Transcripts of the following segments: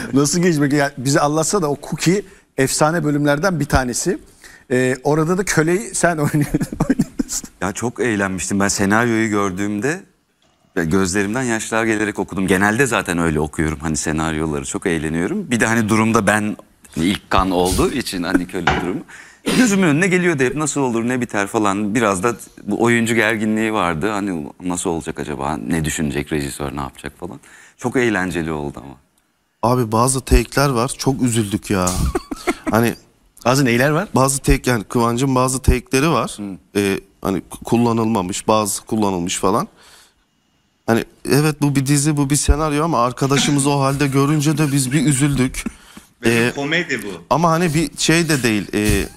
Nasıl geçmek? Yani bize anlatsa da o Cookie efsane bölümlerden bir tanesi. Orada da köleyi sen oynadın. Ya çok eğlenmiştim. Ben senaryoyu gördüğümde gözlerimden yaşlar gelerek okudum. Genelde zaten öyle okuyorum. Hani senaryoları çok eğleniyorum. Bir de hani durumda ben ilk kan olduğu için hani köle durumu. Gözümün önüne geliyordu hep nasıl olur ne biter falan. Biraz da bu oyuncu gerginliği vardı. Hani nasıl olacak acaba? Ne düşünecek rejisör, ne yapacak falan. Çok eğlenceli oldu ama. Abi bazı take'ler var. Çok üzüldük ya. Hani bazı neyler var? Bazı take, yani Kıvancın bazı take'leri var. Hani kullanılmamış, bazı kullanılmış falan. Hani evet bu bir dizi, bu bir senaryo ama arkadaşımızı o halde görünce de biz bir üzüldük. Komedi bu. Ama hani bir şey de değil.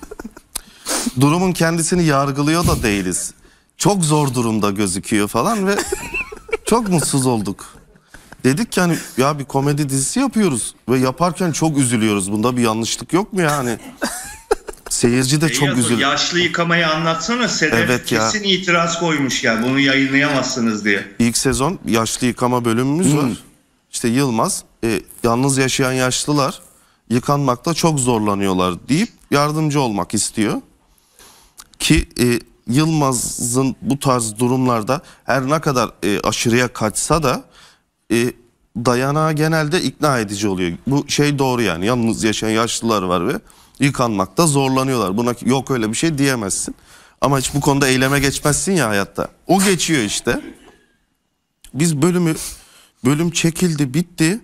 Durumun kendisini yargılıyor da değiliz. Çok zor durumda gözüküyor falan ve çok mutsuz olduk. Dedik ki hani ya bir komedi dizisi yapıyoruz ve yaparken çok üzülüyoruz. Bunda bir yanlışlık yok mu yani? Seyirci de çok üzülüyor. Yaşlı yıkamayı anlatsana. Sedef evet kesin itiraz koymuş yani bunu yayınlayamazsınız diye. İlk sezon yaşlı yıkama bölümümüz var. İşte Yılmaz yalnız yaşayan yaşlılar yıkanmakta çok zorlanıyorlar deyip yardımcı olmak istiyor. Ki Yılmaz'ın bu tarz durumlarda her ne kadar aşırıya kaçsa da dayanağı genelde ikna edici oluyor. Bu şey doğru yani, yalnız yaşayan yaşlılar var ve yıkanmakta zorlanıyorlar. Buna yok öyle bir şey diyemezsin. Ama hiç bu konuda eyleme geçmezsin ya hayatta. O geçiyor işte. Biz bölüm çekildi, bitti.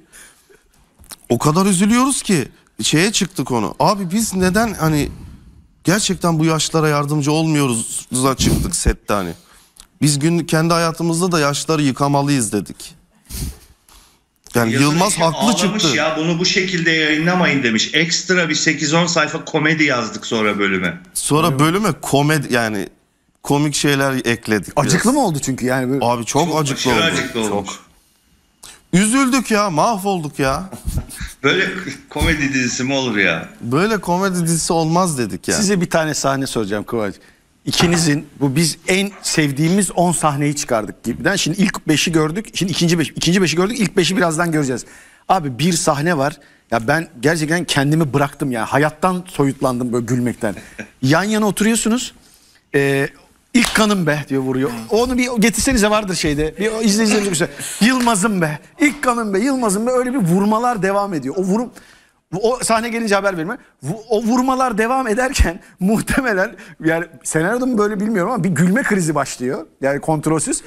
O kadar üzülüyoruz ki şeye çıktı konu. Abi biz neden hani gerçekten bu yaşlara yardımcı olmuyoruz'a çıktık sette hani. Biz kendi hayatımızda da yaşları yıkamalıyız dedik. Yani Yılmaz haklı çıktı. Ya bunu bu şekilde yayınlamayın demiş. Ekstra bir 8-10 sayfa komedi yazdık sonra bölüme. Sonra bölüme komedi yani komik şeyler ekledik. Acıklı mı oldu çünkü yani böyle? Abi çok acıklı oldu. Acıklı olmuş. Çok. Üzüldük ya, mahvolduk ya. Böyle komedi dizisi mi olur ya? Böyle komedi dizisi olmaz dedik ya. Size bir tane sahne soracağım Kıvanç. İkinizin bu biz en sevdiğimiz 10 sahneyi çıkardık gibiden. Şimdi ilk 5'i gördük. Şimdi ikinci 5'i gördük. İlk 5'i birazdan göreceğiz. Abi bir sahne var. Ya ben gerçekten kendimi bıraktım ya. Hayattan soyutlandım böyle gülmekten. Yan yana oturuyorsunuz. İlk kanım be diyor, vuruyor. Onu bir getirsenize, vardır şeyde. Bir izleyicilerimize bir şey. Yılmaz'ım be. İlk kanım be. Yılmaz'ım be. Öyle bir vurmalar devam ediyor. O sahne gelince haber verme. O vurmalar devam ederken muhtemelen yani senaryoda mı böyle bilmiyorum ama bir gülme krizi başlıyor. Yani kontrolsüz.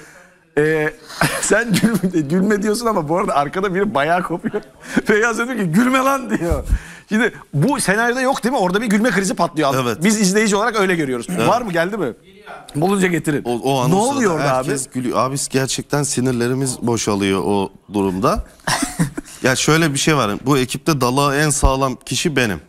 Sen gülme diyorsun ama bu arada arkada biri bayağı kopuyor. Feyyaz diyor ki gülme lan diyor. Şimdi bu senaryoda yok değil mi? Orada bir gülme krizi patlıyor. Evet. Biz izleyici olarak öyle görüyoruz. Evet. Var mı, geldi mi? Bulunca getirin. O ne oluyor orada abi? Gülüyor. Abi gerçekten sinirlerimiz boşalıyor o durumda. Ya şöyle bir şey var. Bu ekipte dalağı en sağlam kişi benim.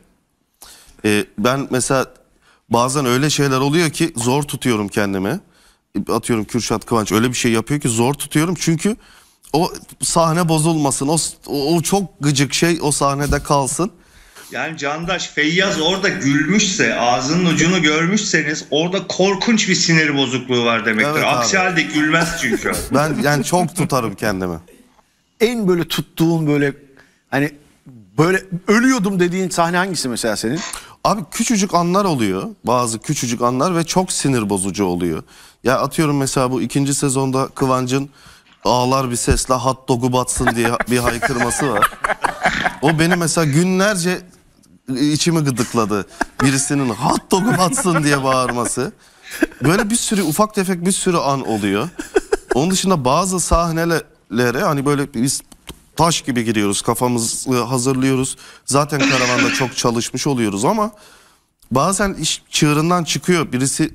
Ben mesela bazen öyle şeyler oluyor ki zor tutuyorum kendimi. Atıyorum Kürşat Kıvanç öyle bir şey yapıyor ki zor tutuyorum. Çünkü o sahne bozulmasın. O çok gıcık şey o sahnede kalsın. Yani Candaş, Feyyaz orada gülmüşse, ağzının ucunu görmüşseniz orada korkunç bir sinir bozukluğu var demektir. Evet, aksi halde gülmez çünkü. Ben yani çok tutarım kendimi. En böyle tuttuğun böyle hani böyle ölüyordum dediğin sahne hangisi mesela senin? Abi küçücük anlar oluyor. Bazı küçücük anlar ve çok sinir bozucu oluyor. Ya atıyorum mesela bu 2. sezonda Kıvancın ağlar bir sesle hot dog'u batsın diye bir haykırması var. O beni mesela günlerce içimi gıdıkladı. Birisinin hot dog'u batsın diye bağırması. Böyle bir sürü ufak tefek bir sürü an oluyor. Onun dışında bazı sahnelere hani böyle biz taş gibi giriyoruz, kafamızı hazırlıyoruz. Zaten karavanda çok çalışmış oluyoruz ama bazen iş çığırından çıkıyor. Birisi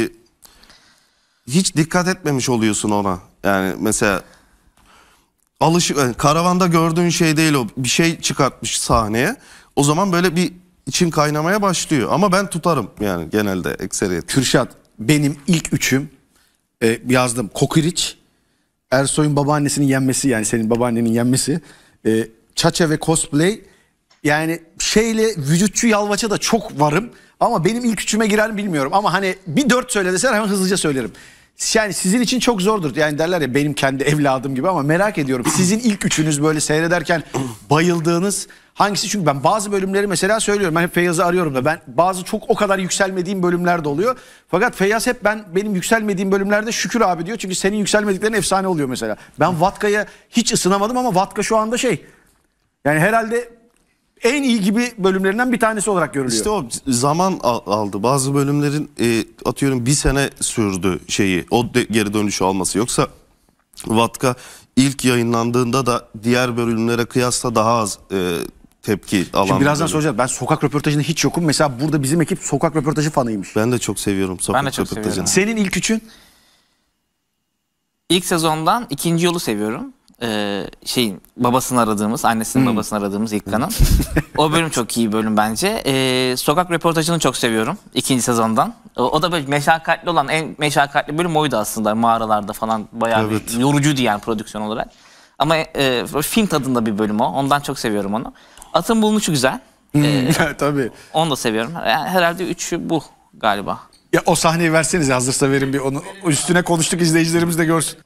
hiç dikkat etmemiş oluyorsun ona. Yani mesela karavanda gördüğün şey değil o. Bir şey çıkartmış sahneye. O zaman böyle bir için kaynamaya başlıyor. Ama ben tutarım yani genelde ekseriyet. Kürşat, benim ilk üçüm yazdım. Kokoreç, Ersoy'un babaannesinin yenmesi, yani senin babaannenin yenmesi, Çaça ve cosplay. Yani şeyle vücutçu Yalvaç'a da çok varım. Ama benim ilk üçüme girer mi bilmiyorum. Ama hani bir 4 söyle deseler hemen hızlıca söylerim. Yani sizin için çok zordur. Yani derler ya benim kendi evladım gibi, ama merak ediyorum. Sizin ilk üçünüz böyle seyrederken bayıldığınız hangisi? Çünkü ben bazı bölümleri mesela söylüyorum. Ben hep Feyyaz'ı arıyorum da ben bazı çok o kadar yükselmediğim bölümler de oluyor. Fakat Feyyaz hep benim yükselmediğim bölümlerde Şükür abi diyor. Çünkü senin yükselmediklerin efsane oluyor mesela. Ben Vatka'ya hiç ısınamadım ama Vatka şu anda yani herhalde en iyi gibi bölümlerinden bir tanesi olarak görülüyor. İşte o zaman aldı. Bazı bölümlerin atıyorum bir sene sürdü geri dönüşü alması. Yoksa Vatka ilk yayınlandığında da diğer bölümlere kıyasla daha az tepki alan. Şimdi birazdan bölüm. soracağım. Ben sokak röportajında hiç yokum. Mesela burada bizim ekip sokak röportajı fanıymış. Ben de çok seviyorum sokak Ben de çok röportajını. seviyorum. Senin ilk üçün? İlk sezondan ikinci yolu seviyorum. Babasını aradığımız, annesinin babasını aradığımız İlkan'ın. O bölüm çok iyi bölüm bence. Sokak röportajını çok seviyorum ikinci sezondan. O da böyle meşakkatli olan, en meşakkatli bölüm oydu aslında. Mağaralarda falan bayağı Evet. bir yorucuydu yani prodüksiyon olarak. Ama film tadında bir bölüm o. Ondan çok seviyorum onu. Atın Bulunuşu güzel. Tabii. Onu da seviyorum. Yani herhalde üçü bu galiba. Ya o sahneyi versenize, hazırsa verin bir onu. Üstüne konuştuk, izleyicilerimiz de görsün.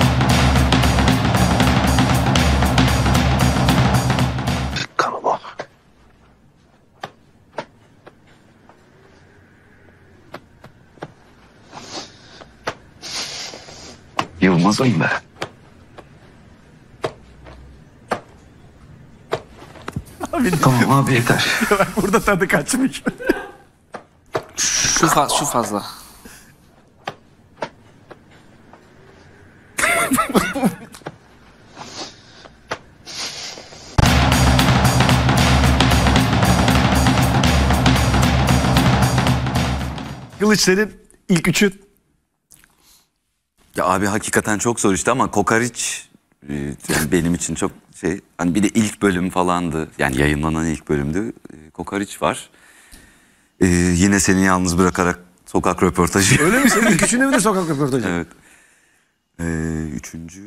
Kanı bak. Yılmaz'ım be. Tamam abi yeter. Burada tadı kaçmış. Şu fazla. Kılıç, senin ilk üçün? Ya abi hakikaten çok zor işte ama Kokariç yani benim için çok hani bir de ilk bölüm falandı. Yani yayınlanan ilk bölümdü. Kokariç var. Yine seni yalnız bırakarak sokak röportajı. Öyle mi? Senin ilk üçünde midir sokak röportajı? Evet. Üçüncü...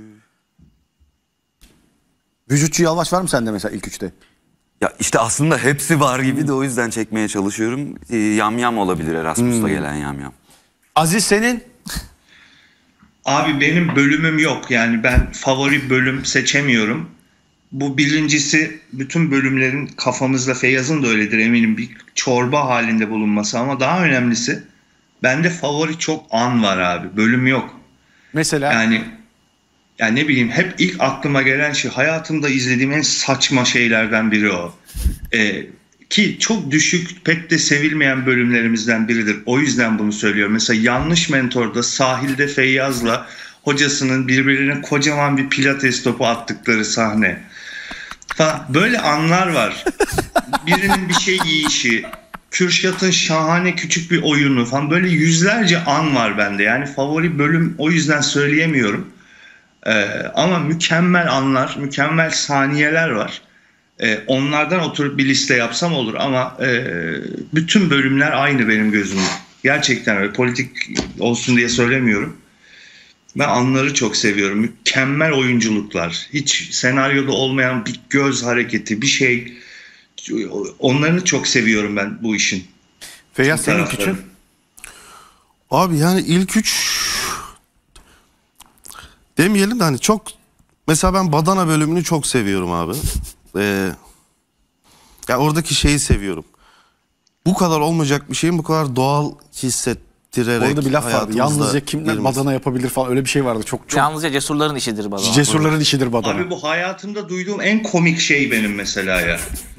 Vücutçu Yalvaç var mı sende mesela ilk üçte? Ya işte aslında hepsi var gibi de o yüzden çekmeye çalışıyorum. Yamyam olabilir, Erasmus'la gelen Yamyam. Aziz, senin? Abi benim bölümüm yok. Yani ben favori bölüm seçemiyorum. Bu birincisi, bütün bölümlerin kafamızda, Feyyaz'ın da öyledir eminim, bir çorba halinde bulunması, ama daha önemlisi bende favori çok an var abi. Bölüm yok. Mesela? Yani ne bileyim, hep ilk aklıma gelen şey, hayatımda izlediğim en saçma şeylerden biri o. Ki çok düşük, pek de sevilmeyen bölümlerimizden biridir. O yüzden bunu söylüyorum. Mesela Yanlış Mentor'da sahilde Feyyaz'la hocasının birbirine kocaman bir pilates topu attıkları sahne. Falan. Böyle anlar var. Birinin bir şey yiyişi, Kürşat'ın şahane küçük bir oyunu falan, böyle yüzlerce an var bende. Yani favori bölüm o yüzden söyleyemiyorum. Ama mükemmel anlar, mükemmel saniyeler var. Onlardan oturup bir liste yapsam olur ama bütün bölümler aynı benim gözümde. Gerçekten öyle, politik olsun diye söylemiyorum. Ben anları çok seviyorum. Mükemmel oyunculuklar. Hiç senaryoda olmayan bir göz hareketi, bir şey. Onlarını çok seviyorum ben bu işin. Feyyaz, Bu senin ilk tarafları. üçün? Abi yani ilk üç demeyelim de hani çok, mesela ben Badana bölümünü çok seviyorum abi. Ya oradaki şeyi seviyorum. Bu kadar olmayacak bir şeyin bu kadar doğal hissettirerek Orada bir laf vardı. hayatımızda Yalnızca kimler girmesi. badana yapabilir falan, öyle bir şey vardı. Çok Yalnızca cesurların işidir baba. cesurların işidir badana. Abi bu hayatımda duyduğum en komik şey benim mesela ya.